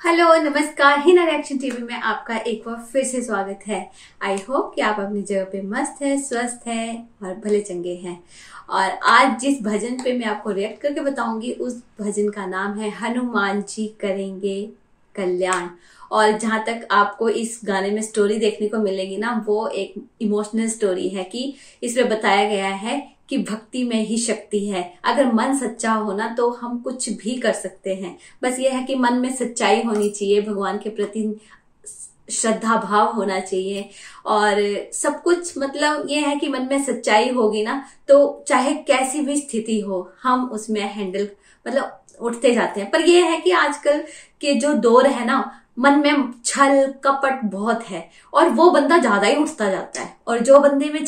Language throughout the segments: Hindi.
हेलो नमस्कार, हिना रिएक्शन टीवी में आपका एक बार फिर से स्वागत है। आई होप कि आप अपनी जगह पे मस्त है, स्वस्थ है और भले चंगे हैं। और आज जिस भजन पे मैं आपको रिएक्ट करके बताऊंगी उस भजन का नाम है हनुमान जी करेंगे कल्याण। और जहां तक आपको इस गाने में स्टोरी देखने को मिलेगी ना, वो एक इमोशनल स्टोरी है कि इसमें बताया गया है कि भक्ति में ही शक्ति है। अगर मन सच्चा हो ना तो हम कुछ भी कर सकते हैं। बस ये है कि मन में सच्चाई होनी चाहिए, भगवान के प्रति श्रद्धा भाव होना चाहिए और सब कुछ। मतलब ये है कि मन में सच्चाई होगी ना तो चाहे कैसी भी स्थिति हो हम उसमें हैंडल मतलब उठते जाते हैं। पर ये है कि आजकल के जो दौर है ना, मन में छल कपट बहुत है और वो बंदा ज्यादा ही उठता जाता है। और जो बंदे में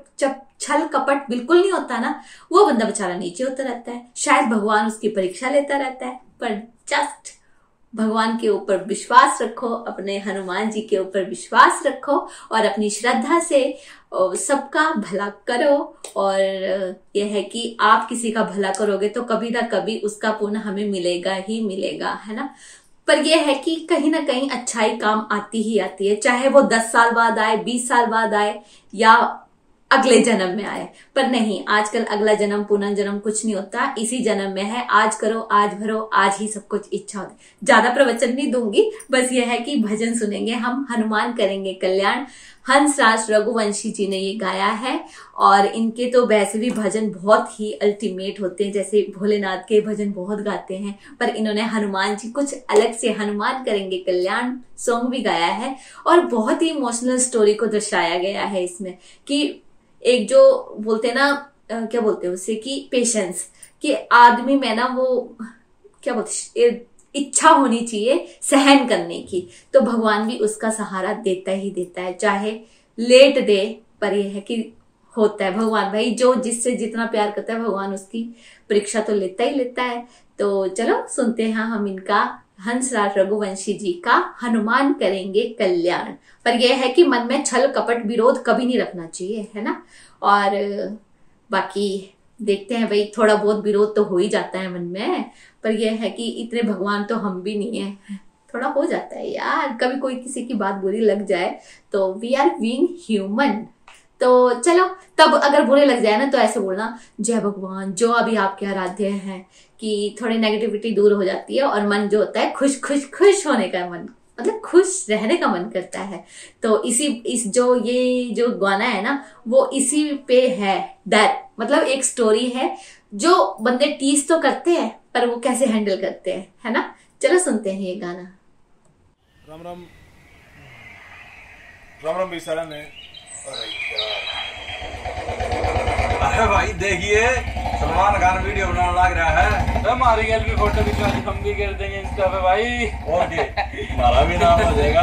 छल कपट बिल्कुल नहीं होता ना, वो बंदा बेचारा नीचे होता रहता है। शायद भगवान उसकी परीक्षा लेता रहता है। पर जस्ट भगवान के ऊपर विश्वास रखो, अपने हनुमान जी के ऊपर विश्वास रखो और अपनी श्रद्धा से सबका भला करो। और यह है कि आप किसी का भला करोगे तो कभी ना कभी उसका पुण्य हमें मिलेगा ही मिलेगा, है ना। पर यह है कि कहीं ना कहीं अच्छाई काम आती ही आती है, चाहे वो 10 साल बाद आए, 20 साल बाद आए या अगले जन्म में आए। पर नहीं, आजकल अगला जन्म पुनर्जन्म कुछ नहीं होता, इसी जन्म में है। आज करो, आज भरो, आज ही सब कुछ इच्छा होती। ज्यादा प्रवचन नहीं दूंगी, बस ये है कि भजन सुनेंगे हम, हनुमान करेंगे कल्याण। हंसराज रघुवंशी जी ने ये गाया है और इनके तो वैसे भी भजन बहुत ही अल्टीमेट होते हैं, जैसे भोलेनाथ के भजन बहुत गाते हैं। पर इन्होंने हनुमान जी कुछ अलग से हनुमान करेंगे कल्याण सॉन्ग भी गाया है और बहुत ही इमोशनल स्टोरी को दर्शाया गया है इसमें। कि एक जो बोलते हैं ना, क्या बोलते हैं उसे, कि पेशेंस, कि आदमी में ना वो क्या बोलते, इच्छा होनी चाहिए सहन करने की। तो भगवान भी उसका सहारा देता ही देता है, चाहे लेट दे, पर यह है कि होता है। भगवान भाई जो जिससे जितना प्यार करता है भगवान उसकी परीक्षा तो लेता ही लेता है। तो चलो सुनते हैं हम इनका, हंसराज रघुवंशी जी का हनुमान करेंगे कल्याण। पर यह है कि मन में छल कपट विरोध कभी नहीं रखना चाहिए, है ना। और बाकी देखते हैं भाई, थोड़ा बहुत विरोध तो हो ही जाता है मन में, पर यह है कि इतने भगवान तो हम भी नहीं है, थोड़ा हो जाता है यार, कभी कोई किसी की बात बुरी लग जाए तो वी आर बीइंग ह्यूमन। तो चलो, तब अगर बुरे लग जाए ना तो ऐसे बोलना, जय भगवान, जो अभी आपके आराध्य हैं, कि थोड़ी नेगेटिविटी दूर हो जाती है और मन जो होता है खुश होने का मन, मतलब खुश रहने का मन करता है। तो इस जो गाना है ना, वो इसी पे है। दैट मतलब एक स्टोरी है, जो बंदे टीज तो करते हैं पर वो कैसे हैंडल करते हैं, है ना। चलो सुनते हैं ये गाना। राम राम राम राम बेचारा ने। अरे भाई देखिए, सलमान खान वीडियो बनाने लग रहा है। तो हमारी भी फोटो खिंचवा दी, हम भी कर देंगे इंस्टा पे भाई। ओके, हमारा भी नाम हो जाएगा।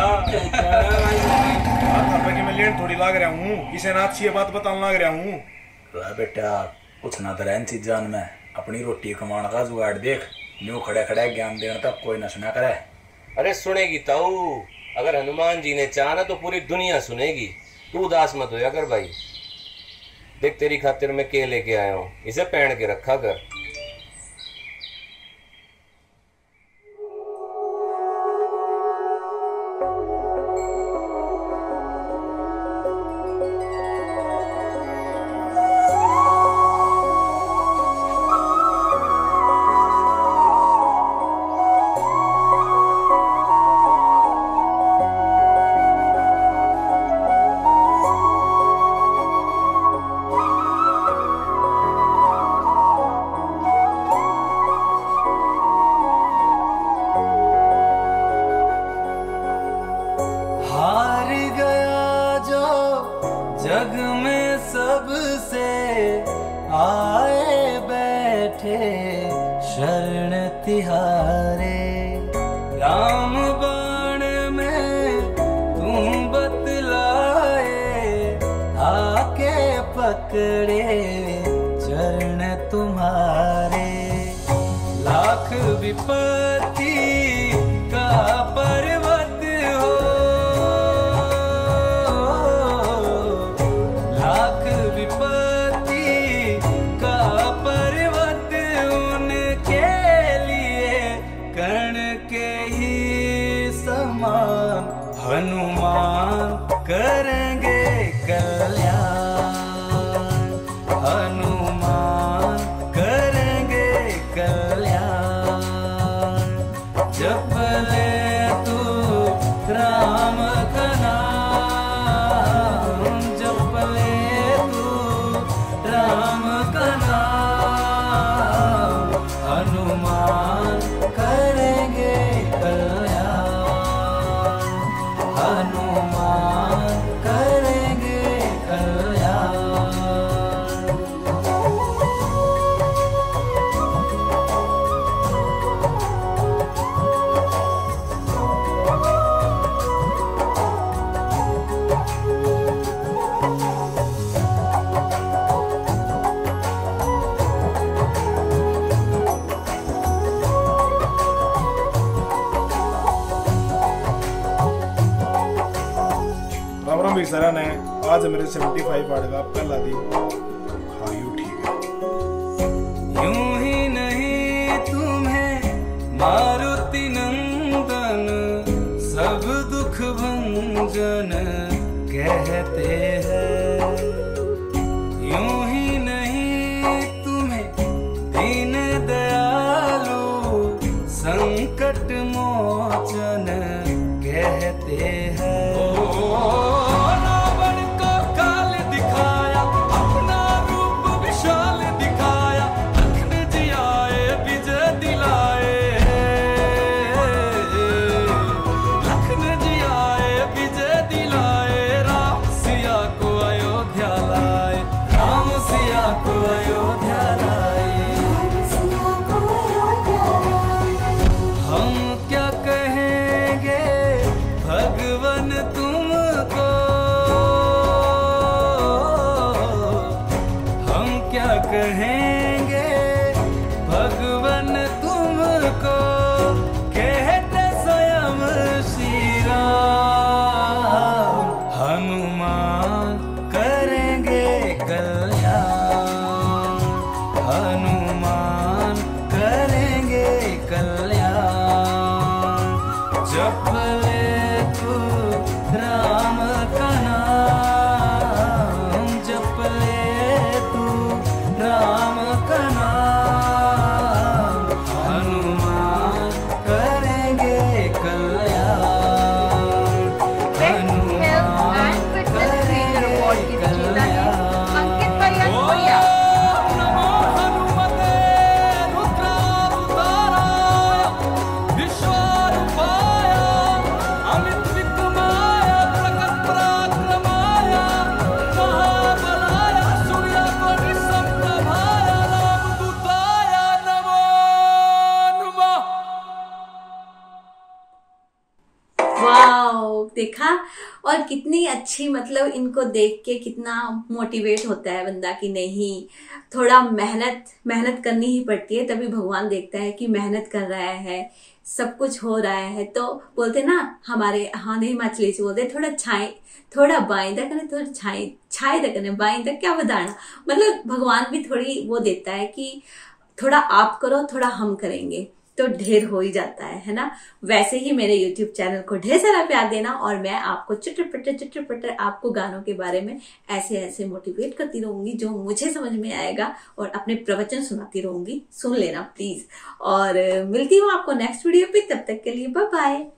कि मैं लेट थोड़ी लाग रहा हूँ, किसी ने अच्छी बात बताने लग रहा हूँ। बेटा कुछ ना तो रहन चीज जान में अपनी रोटी कमाने का जुगाड़ देख। न्यू खड़े खड़े ज्ञान देने तक कोई न सुना करे। अरे सुनेगी ताऊ, अगर हनुमान जी ने चाहा ना तो पूरी दुनिया सुनेगी। तू उदास मत होया कर भाई। देख तेरी खातिर मैं के लेके आया हूँ, इसे पहन के रखा कर। जग में सबसे आए बैठे शरण तिहारे। राम बाण में तुम बतलाए, आके पकड़े चरण तुम्हारे। लाख विपत्ति का पर्वत हो, लाख विपत्ति का पर्वत उनके लिए कण के ही हनुमान हनुमान करेंगे कल्याण, हनुमान करेंगे कल्याण। जप ले तू राम का नाम, जप ले तू राम का नाम, हनुमान करेंगे कल्याण, हनुमान करेंगे कल्याण। राम राम भी सर ने आज मेरे 75 आड़ेगा पहला दिन। हाँ यू ठीक है। यूं ही नहीं तुम्हें मारुति नंदन सब दुख भंजन कहते हैं, यूं ही नहीं तुम्हें दीन दयालु संकट मोचन कहते हैं। रावण को काल दिखाया, अपना रूप विशाल दिखाया, लखन जी आए विजय दिलाए, लखन जी आए विजय दिलाए, राम सिया को अयोध्या लाए, राम सिया को अयोध्या लाए। हम क्या कहेंगे भगवन तुमको, हम क्या कहेंगे भगवन तुमको, कहते स्वयं श्री राम, हनुमान करेंगे कल्याण, हनुमान करेंगे कल्याण। जप ले तू राम का नाम, जप ले तू राम का नाम, हनुमान करेंगे कल्याण, हनुमान करेंगे कल्याण। नमो हनुमते रुद्रावताराय, विश्वरूपाय अमित विक्रमाय प्रकट पराक्रमाय, महाबलाय सूर्यकोटि समप्रभाय, रामदूताय नमो नमः। वाओ, देखा। और कितनी अच्छी, मतलब इनको देख के कितना मोटिवेट होता है बंदा कि नहीं, थोड़ा मेहनत करनी ही पड़ती है, तभी भगवान देखता है कि मेहनत कर रहा है, सब कुछ हो रहा है। तो बोलते ना हमारे हाँ नहीं हिमाचली से बोलते थोड़ा बाइंदा कने, थोड़ा छाई कने बाइंदा क्या बताना, मतलब भगवान भी थोड़ी वो देता है कि थोड़ा आप करो, थोड़ा हम करेंगे तो ढेर हो ही जाता है ना। वैसे ही मेरे YouTube चैनल को ढेर सारा प्यार देना, और मैं आपको चिट्टर आपको गानों के बारे में ऐसे मोटिवेट करती रहूंगी जो मुझे समझ में आएगा, और अपने प्रवचन सुनाती रहूंगी, सुन लेना प्लीज। और मिलती हूँ आपको नेक्स्ट वीडियो पे, तब तक के लिए बाय बाय।